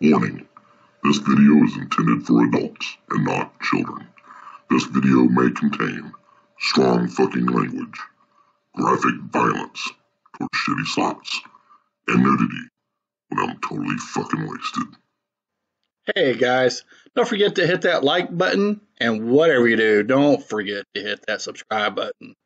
Warning: this video is intended for adults and not children. This video may contain strong fucking language, graphic violence towards shitty slots, and nudity when I'm totally fucking wasted. Hey guys, don't forget to hit that like button, and whatever you do, don't forget to hit that subscribe button.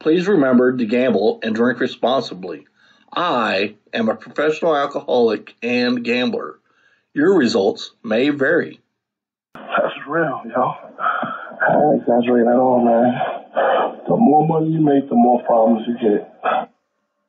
Please remember to gamble and drink responsibly. I am a professional alcoholic and gambler. Your results may vary. That's real, yo. I don't exaggerate at all, man. The more money you make, the more problems you get.